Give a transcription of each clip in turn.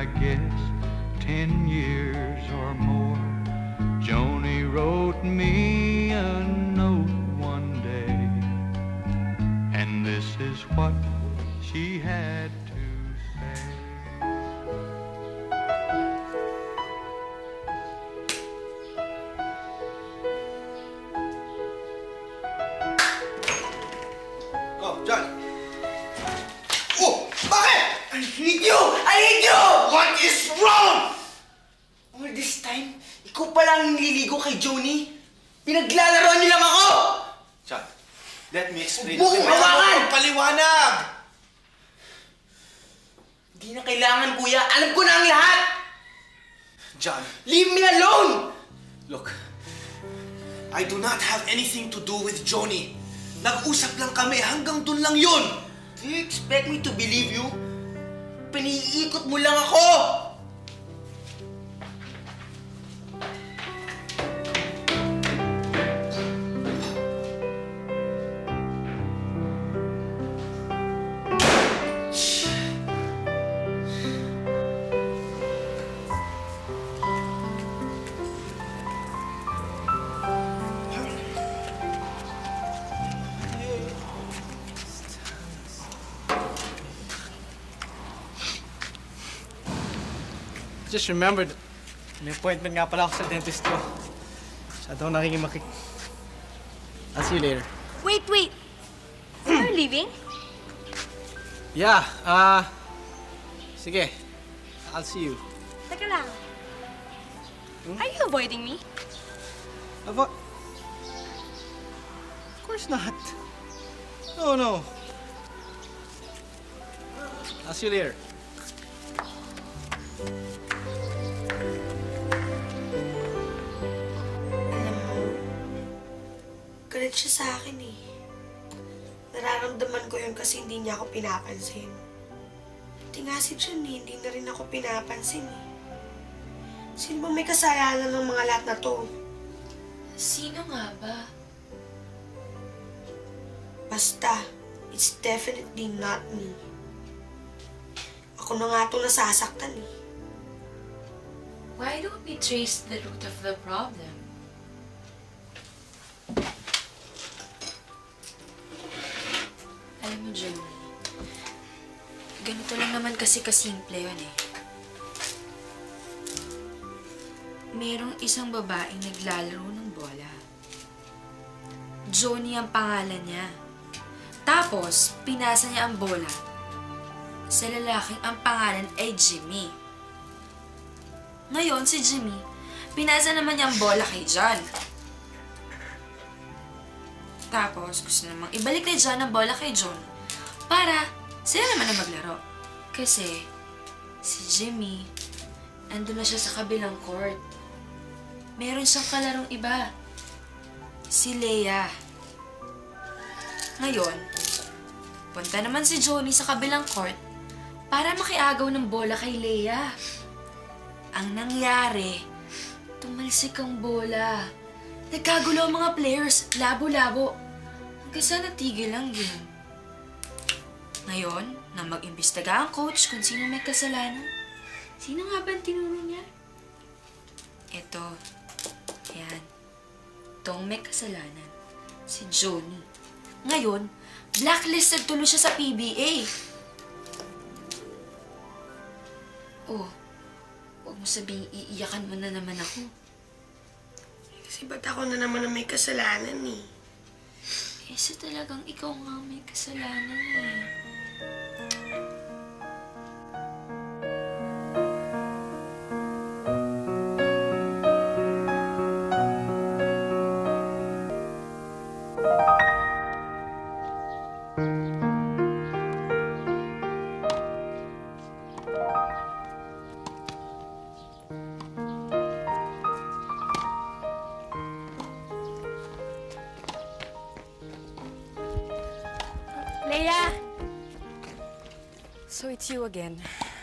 I guess 10 years or more. Joni wrote me a note one day, and this is what she had to say. Oh, John! Oh! Bakit? I hate you! I hate you! What is wrong? All this time, ikaw pala ang nililigo kay Joni. Pinaglalaroan niyo lang ako! John, let me explain. Buong hawakan! Paliwanag! Hindi na kailangan, kuya. Alam ko na ang lahat! John, Leave me alone! look. I do not have anything to do with Joni. Nag-usap lang kami. Hanggang dun lang yun. Do you expect me to believe you? Piniikot mo lang ako! Just remembered, may appointment nga pala ako sa dentist ko. Siya daw nakikimakik. I'll see you later. Wait! You're leaving? Yeah, sige. I'll see you. Teka lang. Are you avoiding me? Of course not. No. I'll see you later. Galit siya sa akin eh. Nararamdaman ko yun kasi hindi niya ako pinapansin. Pati nga si John eh, hindi na rin ako pinapansin eh. Sino ba may kasalanan ng mga lahat na to? Sino nga ba? Basta, it's definitely not me. Ako na nga itong nasasaktan eh. Why don't we trace the root of the problem? Alam mo, Joey, ganito lang naman kasi kasimple yun eh. Merong isang babaeng naglalaro ng bola. Joni ang pangalan niya. Tapos, pinasa niya ang bola sa lalaking ang pangalan ay Jimmy. Ngayon, si Jimmy, pinasa naman niya ang bola kay John. Tapos, gusto namang ibalik ni John ang bola kay John para sila naman na maglaro. Kasi, si Jimmy, andun na siya sa kabilang court. Meron siyang kalarong iba. Si Leia. Ngayon, punta naman si Joni sa kabilang court para makiagaw ng bola kay Leia. Ang nangyari, tumalsik ang bola. Nagkagulo ang mga players, labo-labo. Hanggang sa natigil ang game. Ngayon, na mag-imbestiga ang coach kung sino may kasalanan, sino nga ba ang tinuro niya? Eto. Ayan. Itong may kasalanan. Si Joni. Ngayon, blacklisted tuloy siya sa PBA. Oh, huwag mo sabihin, iiyakan mo na naman ako. Kasi ba't ako na naman ang may kasalanan eh? Kasi talagang ikaw nga may kasalanan eh. Leia! So it's you again.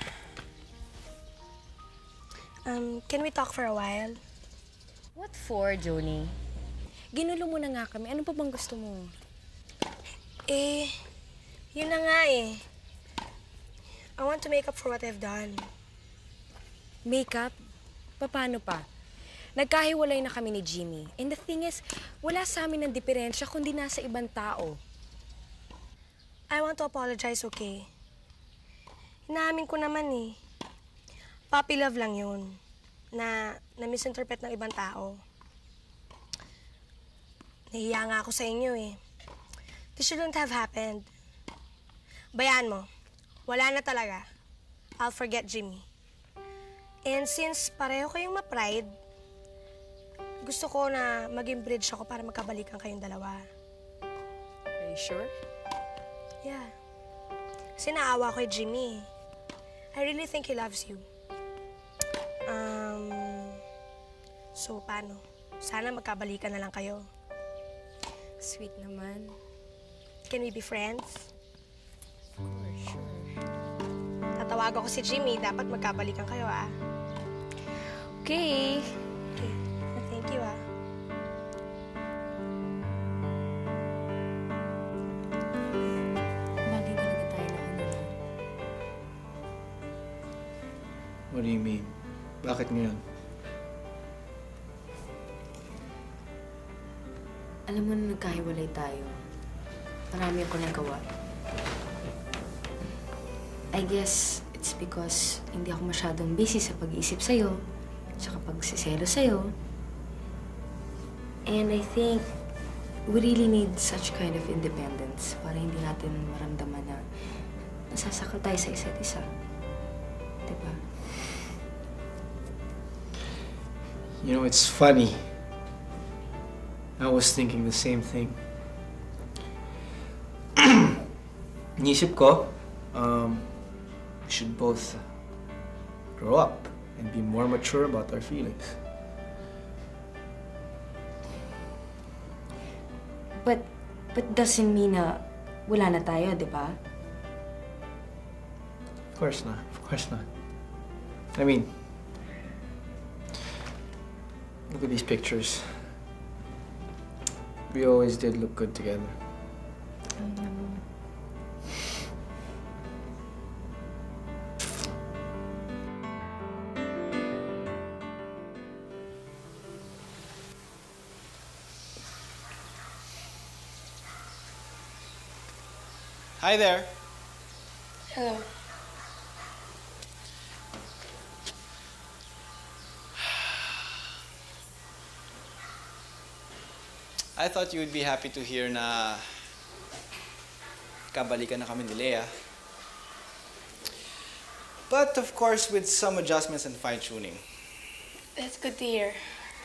Can we talk for a while? What for, Joni? Ginulo mo na nga kami. Ano pa bang gusto mo? Eh, yun na nga eh. I want to make up for what I've done. Makeup? Paano pa? Nagkahiwalay na kami ni Jimmy. And the thing is, wala sa amin ng diferensya kundi nasa ibang tao. I want to apologize, okay? Inaamin ko naman eh. Puppy love lang yun. Na-misinterpret ng ibang tao. Nahiya nga ako sa inyo eh. This shouldn't have happened. Bayaan mo. Wala na talaga. I'll forget Jimmy. And since pareho kayong ma-pride, gusto ko na maging bridge ako para magkabalikan kayong dalawa. Are you sure? Yeah. Kasi naawa ko kay Jimmy. I really think he loves you. So paano? Sana magkabalikan na lang kayo. Sweet naman. Can we be friends? For sure. Tatawag ako si Jimmy. Dapat magkabalikan kayo, ah. Okay. Okay. Thank you, ah. Bagay talaga tayo na ano. What do you mean? Bakit ngayon? Alam mo na nagkahiwalay tayo. Marami ako nagawa. I guess it's because hindi ako masyadong busy sa pag-iisip sa'yo, tsaka pagsiselo sa'yo. And I think we really need such kind of independence para hindi natin maramdaman na nasasakal tayo sa isa't isa. Diba? You know, it's funny. I was thinking the same thing. Inisip ko, we should both grow up and be more mature about our feelings. But doesn't mean na wala na tayo, di ba? Of course not. Of course not. I mean, look at these pictures. We always did look good together. Hi there. Hello. I thought you would be happy to hear na kabalikan na kami ni Leia. But of course, with some adjustments and fine-tuning. That's good to hear.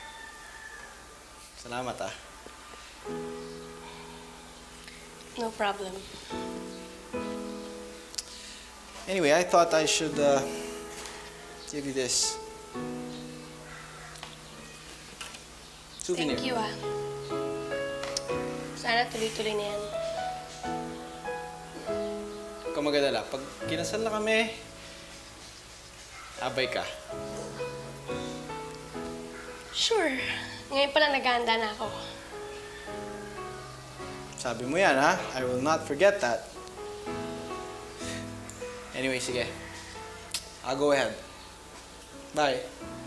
Salamat, ah. No problem. Anyway, I thought I should give you this souvenir. Thank you, ah. Sana tuloy-tuloy na yan. Huwag kang mag-alala. Pag kinasal na kami, abay ka. Sure. Ngayon pala naghahanda na ako. Sabi mo yan, ha? I will not forget that. Anyway, sige. I'll go ahead. Bye.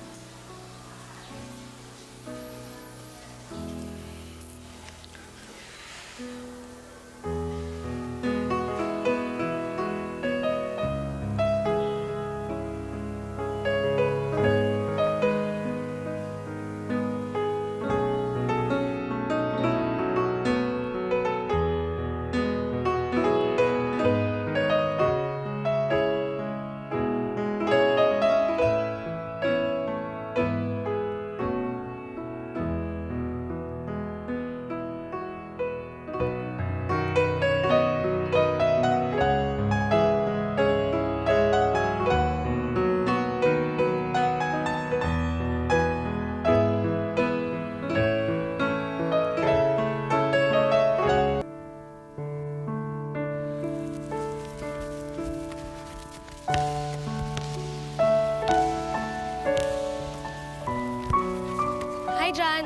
Hi, John.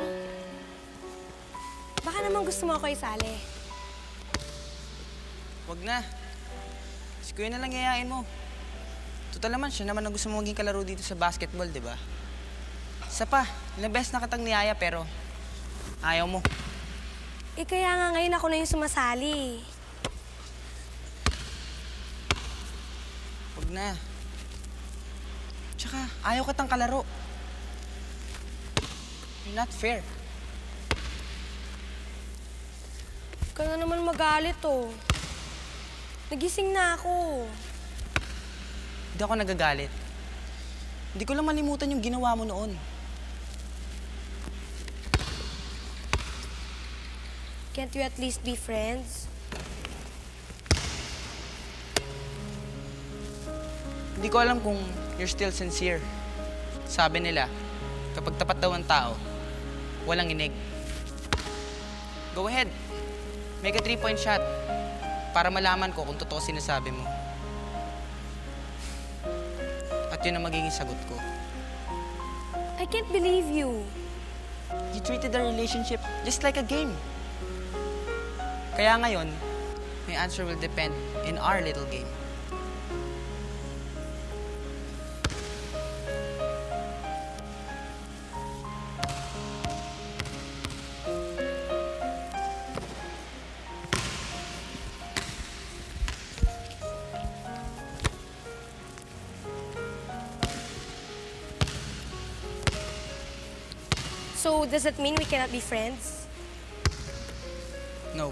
Baka naman gusto mo ako isali. Wag na. Si Kuya na lang yayain mo. Total naman, siya naman ang gusto mo maging kalaro dito sa basketball, di ba? Isa pa, ilang beses na kitang niyaya pero ayaw mo. Eh kaya nga ngayon ako na yung sumasali. Huwag na. Tsaka, ayaw kitang kalaro. You're not fair. Huwag ka na naman magalit, oh. Nagising na ako. Hindi ako nagagalit. Hindi ko lang malimutan yung ginawa mo noon. Can't you at least be friends? Hindi ko alam kung you're still sincere. Sabi nila, kapag tapat daw ang tao, walang inig. Go ahead. Make a 3-point shot para malaman ko kung totoo sinasabi mo. At yun ang magiging sagot ko. I can't believe you. You treated our relationship just like a game. Kaya ngayon, my answer will depend in our little game. So, does that mean we cannot be friends? No.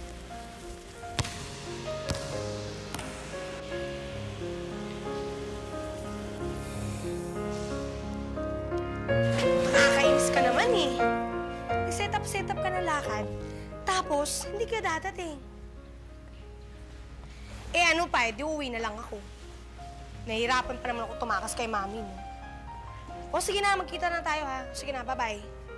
Nakakainis ka naman eh. Set up ka ng lakad, tapos hindi ka dadating. Eh ano pa, di uwi na lang ako. Nahihirapan pa naman ako tumakas kay mami mo. O sige na, magkita na tayo ha. Sige na, bye-bye.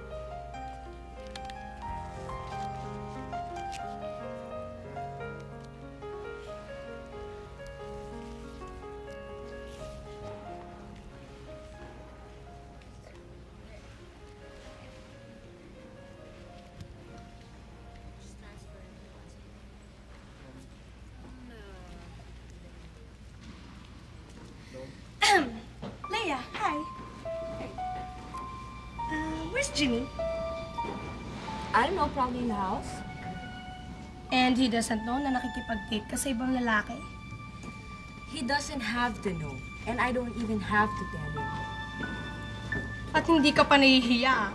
Leia, hi. Where's Jimmy? I don't know, probably in the house. And he doesn't know na nakikipag-date ka sa ibang lalaki? He doesn't have to know. And I don't even have to tell him. At hindi ka pa nahihiya.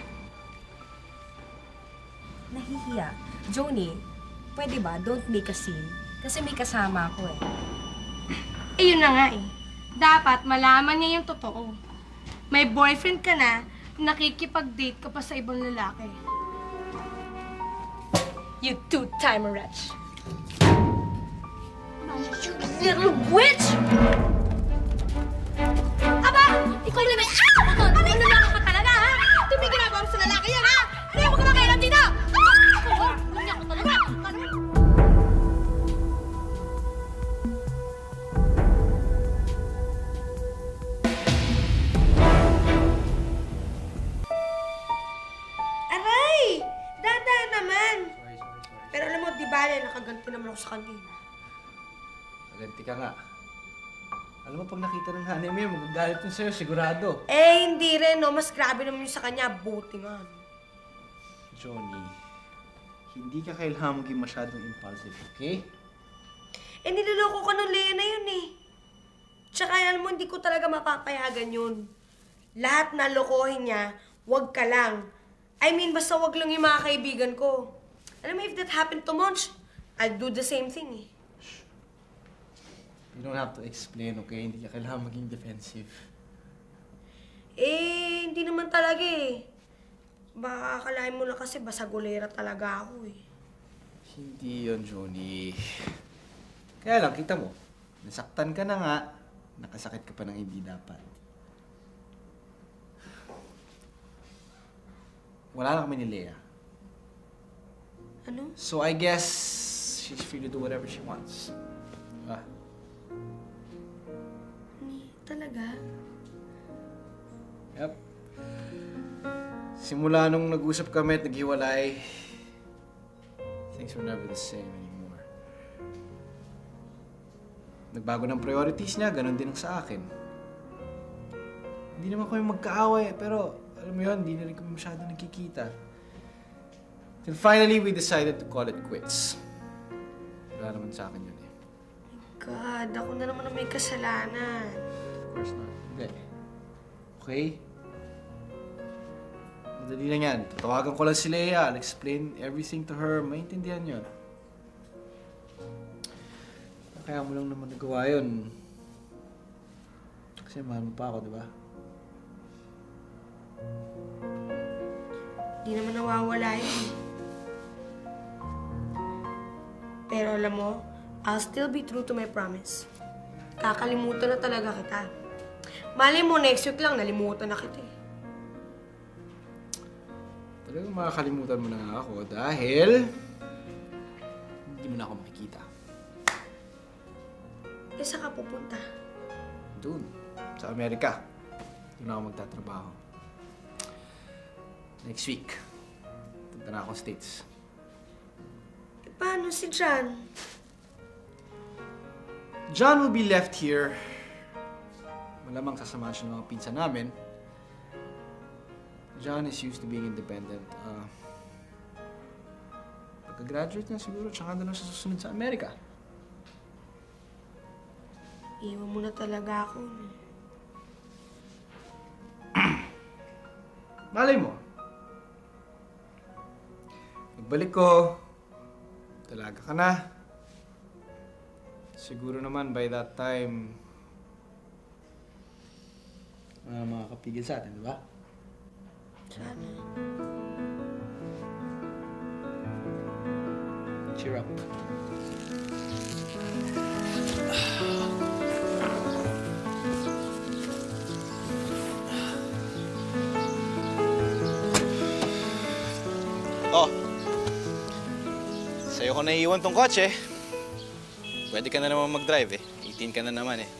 Nahihiya. Joni, pwede ba, don't make a scene? Kasi may kasama ako eh. Eh yun na nga eh. Dapat malaman niya yung totoo. May boyfriend ka na, nakikipag-date ka pa sa ibang lalaki. You two-timer wretch. You little witch! Aba! Ikaw na may... Ah! Ano yung lalaki ka talaga, ha? Ito may ginagawa mo sa lalaki yan, ha? Ano yung magkakailan dito? Ah! Ano ako talaga? Aray! Dada naman! Pero alam mo, di bale, nakaganti naman ako sa kanina. Maganti ka nga. Alam mo, pag nakita ng nanay mo yun, magagalit yun sa'yo, sigurado. Eh, hindi rin, no? Mas grabe naman yun sa kanya. Buti nga. Johnny, hindi ka kailangan maging masyadong impulsive, okay? Eh, niloloko ka ng Lea na yun, eh. Tsaka, alam mo, hindi ko talaga mapapayagan yun. Lahat na lokohin niya, wag ka lang. I mean, basta wag lang yung mga kaibigan ko. Alam mo, if that happened to Monch, I'd do the same thing, eh. You don't have to explain, okay? Hindi ka kailangan maging defensive. Eh, hindi naman talaga, eh. Baka akalain mo na kasi basagulera talaga ako, eh. Hindi yun, Johnny. Kaya lang, kita mo, nasaktan ka na nga, nakasakit ka pa ng hindi dapat. Wala na kami ni Lea. Ano? So I guess she's free to do whatever she wants. Ah. Talaga? Yep. Simula nung nag-usap kami at naghiwalay, things were never the same anymore. nagbago ng priorities niya, ganun din ang sa akin. Hindi naman kami magkaaway, pero alam mo yun, hindi na rin kami masyado nagkikita. Till finally, we decided to call it quits. Wala naman sa akin yun eh. God, ako na naman ang may kasalanan. Of course not. Hindi. Okay? Madali lang yan. Tatawagan ko lang si Leia. I'll explain everything to her. Maintindihan yun. Kaya mo lang naman nagawa yun. Kasi mahal mo pa ako, di ba? Di naman nawawala yun. Pero alam mo, I'll still be true to my promise. Kakalimutan na talaga kita. Malay mo, next week lang, nalimutan na kita eh. Talagang makakalimutan mo na nga ako dahil hindi mo na ako makikita. Eh, saan ka pupunta? Doon, sa Amerika. Doon ako magtatrabaho. Next week, punta na ako States. Eh, paano si John? John will be left here. Malamang sasamahan siya ng mga pinsan namin. John is used to being independent. Pagka-graduate niya siguro, tsaka na lang siya susunod sa Amerika. Iwan mo na talaga ako. Malay mo. Pagbalik ko, talaga ka na. Siguro naman by that time, makakapigil sa atin, di ba? Sana. Cheer up. Oh, sa'yo ko naiiwan tong kotse. Pwede ka na naman mag-drive eh. 18 ka na naman eh.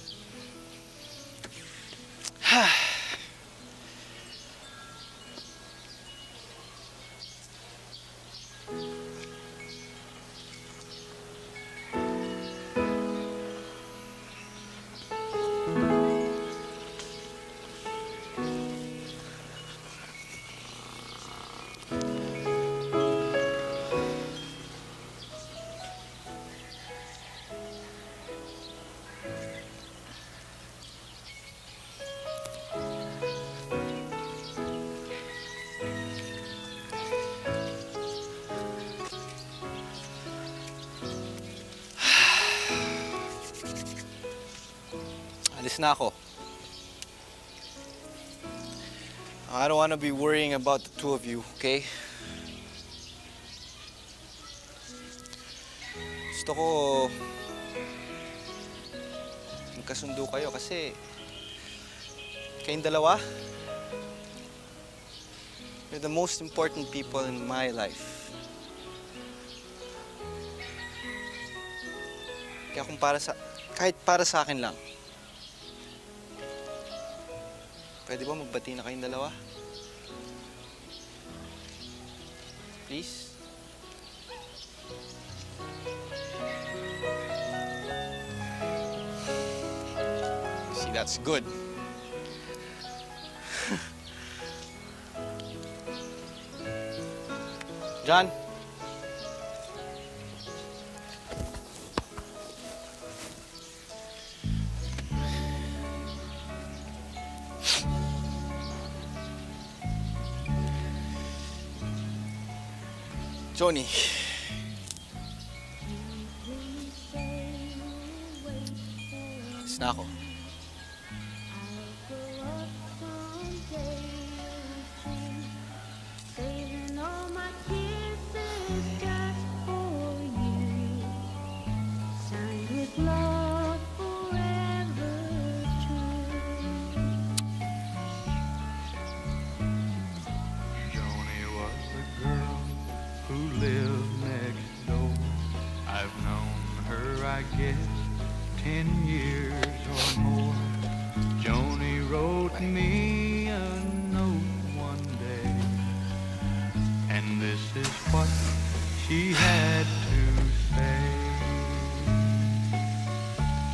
Alis na ako. I don't want to be worrying about the two of you, okay? Gusto ko magkasundo kayo kasi kayong dalawa, you're the most important people in my life. Kaya kung kahit para sa akin lang, pwede ba magbati na kayong dalawa? Please? See, that's good. John? Johnny. Alis na ako. Joni was the girl who lived next door. I've known her, I guess, 10 years or more. Joni wrote me a note one day, and this is what she had to say.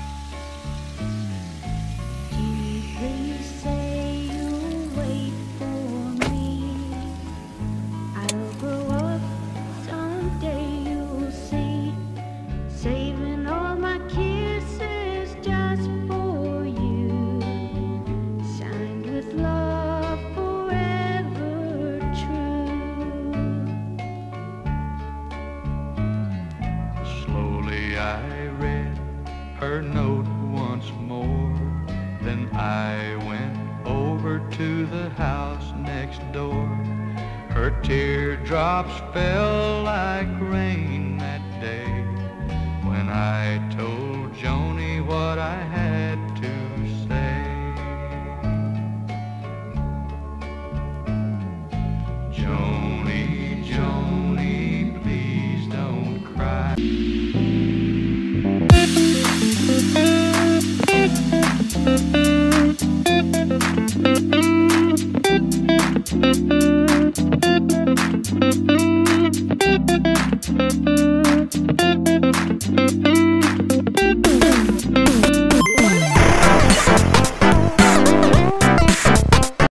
Then I went over to the house next door. Her teardrops fell like rain that day when I told Joni what I had to say. Joni, Joni, please don't cry. Thank you.